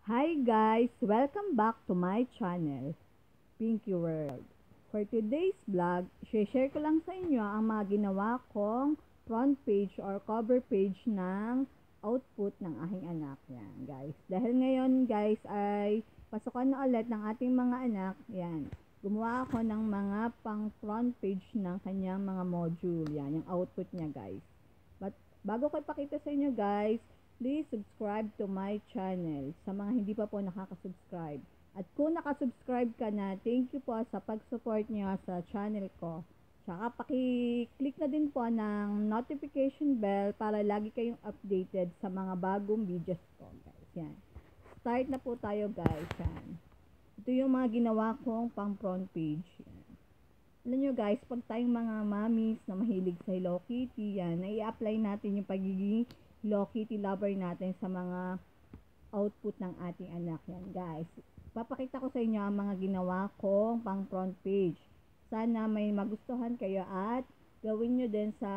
Hi guys! Welcome back to my channel, Pinky World. For today's vlog, share ko lang sa inyo ang mga ginawa kong front page or cover page ng output ng aking anak. Yan guys. Dahil ngayon guys ay pasukan na ulit ng ating mga anak. Yan. Gumawa ako ng mga pang front page ng kanyang mga module. Yan, yung output niya guys. But bago ko ipakita sa inyo guys, please subscribe to my channel sa mga hindi pa po nakaka-subscribe. At kung nakasubscribe ka na, thank you po sa pag-support niyo sa channel ko. Tsaka paki-click na din po ng notification bell para lagi kayong updated sa mga bagong videos ko guys. Yan. Start na po tayo guys. Yan. Ito yung mga ginawa kong pang front page. Yan. Alam nyo guys, pag tayong mga mommies na mahilig sa Hello Kitty, yan, nai-apply natin yung pagiging Hello Kitty lover natin sa mga output ng ating anak. Yan guys. Papakita ko sa inyo ang mga ginawa kong pang front page. Sana may magustuhan kayo at gawin nyo din sa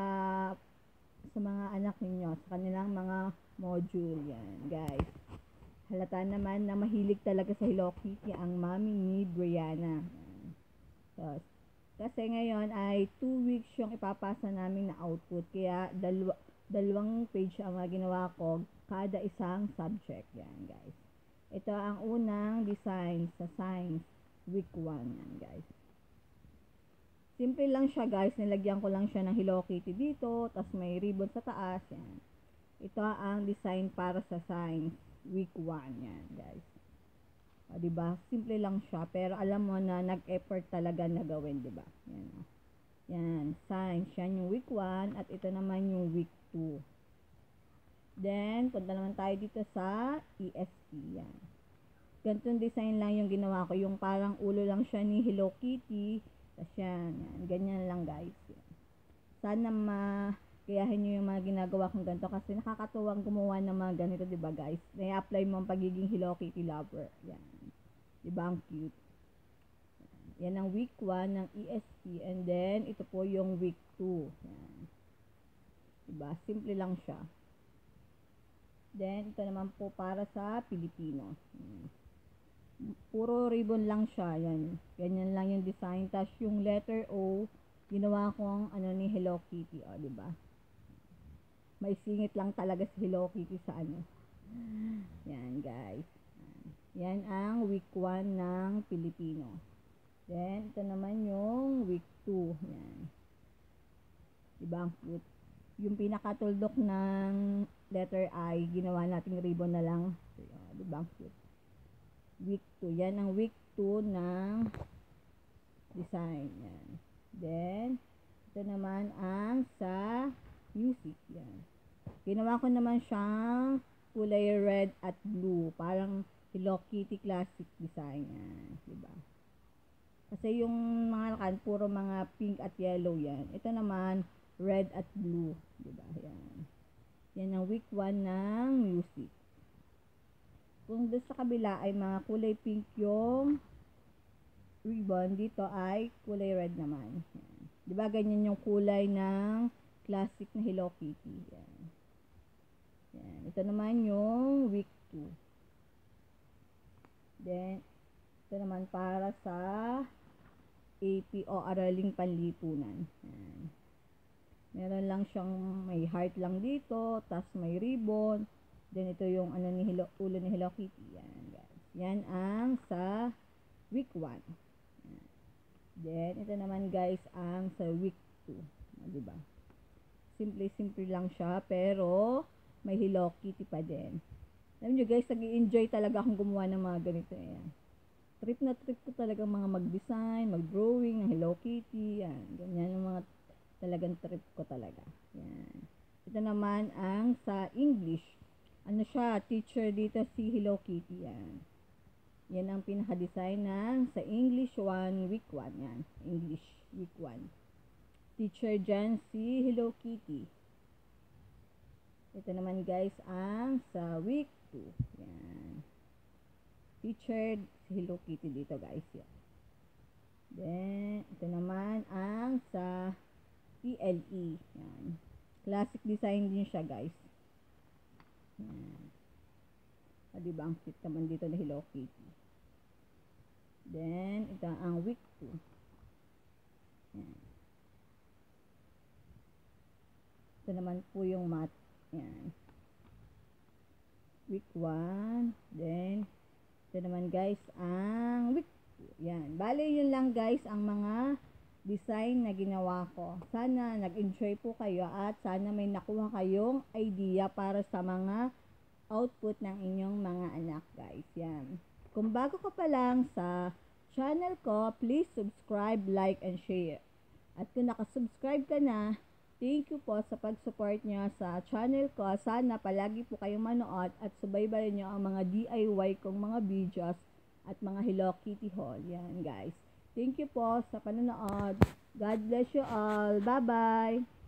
mga anak ninyo, sa kanilang mga module. Yan guys. Halata naman na mahilig talaga sa Hello Kitty ang mami ni Brianna. Yan. So, kasi ngayon ay 2 weeks yung ipapasa namin na output. Kaya dalawang page ang mga ginawa ko kada isang subject. Yan guys. Ito ang unang design sa science week 1. Yan guys. Simple lang siya guys. Nilagyan ko lang siya ng Hello Kitty dito. Tapos may ribbon sa taas. Yan. Ito ang design para sa science week 1. Yan guys. O, diba? Simple lang siya. Pero alam mo na nag-effort talaga na gawin. Diba? Yan. Yan. Science. Yan yung week 1. At ito naman yung week 2. Then, punta naman tayo dito sa ESP. Yan. Ganitong design lang yung ginawa ko. Yung parang ulo lang siya ni Hello Kitty. Tapos yan. Ganyan lang guys. Yan. Sana gayahin nyo yung mga ginagawa kong ganito. Kasi nakakatuwang gumawa ng mga ganito. Diba guys? Na-apply mo ang pagiging Hello Kitty lover. Yan. Diba ang cute? Yan ang week 1 ng ESP. And then, ito po yung week 2. Yan. Diba? Simple lang siya. Then, ito naman po para sa Pilipino. Puro ribbon lang siya. Yan. Ganyan lang yung design. Tapos yung letter O, ginawa kong ni Hello Kitty. O, diba? May singit lang talaga si Hello Kitty sa Yan, guys. Yan ang week 1 ng Pilipino. Then, ito naman yung week 2. Yan. Diba ang cute? Yung pinakatuldok ng letter I, ginawa nating ribbon na lang. Diba ang cute? Week 2. Yan ang week 2 ng design. Yan. Then, ito naman ang sa music. Yan. Ginawa ko naman siyang kulay red at blue. Parang Hello Kitty classic design. Yan. Diba? Kasi yung mga nakan, puro mga pink at yellow yan. Ito naman, red at blue. Diba? Yan. Yan ang week 1 ng music. Kung doon sa kabila ay mga kulay pink yung ribbon, dito ay kulay red naman. Yan. Diba ganyan yung kulay ng classic na Hello Kitty. Yan. Yan. Ito naman yung week 2. Then, ito naman para sa AP o Araling Panlipunan. Yan. Meron lang siyang may heart lang dito, tas may ribbon. Then ito yung ni ulo ni Hello Kitty. Yan guys. Yan ang sa week 1. Yan. Then ito naman guys ang sa week 2. Diba? Simple lang siya pero may Hello Kitty pa din. Alam nyo guys, nag-i-enjoy talaga akong gumawa ng mga ganito. Yan. Trip na trip ko talaga mga mag-design, mag-drawing ng Hello Kitty. Yan. Ganyan yung mga talagang trip ko talaga. Yan. Ito naman ang sa English. Ano siya, teacher dito si Hello Kitty. Yan. Yan ang pinaka-design ng sa English 1 week 1. Yan. English week 1. Teacher dyan si Hello Kitty. Ito naman guys ang sa week 2. Yan. Teacher si Hello Kitty dito guys. Yan. Then, ito naman ang sa ELE. Yan. Classic design din siya guys. Yan. diba ang cute naman dito na Hello Kitty. Then, ito ang week 2. Yan. Ito naman po yung mat. Yan. Week 1. Then, ito naman guys, ang week 2. Yan. Bale, yun lang guys ang mga design na ginawa ko. Sana nag-enjoy po kayo at sana may nakuha kayong idea para sa mga output ng inyong mga anak guys. Yan. Kung bago ka pa lang sa channel ko, please subscribe, like, and share. At kung nakasubscribe ka na, thank you po sa pag-support nyo sa channel ko. Sana palagi po kayong manood at subaybayan nyo ang mga DIY kong mga videos at mga Hello Kitty haul. Yan guys. Thank you po sa panonood. God bless you all. Bye-bye!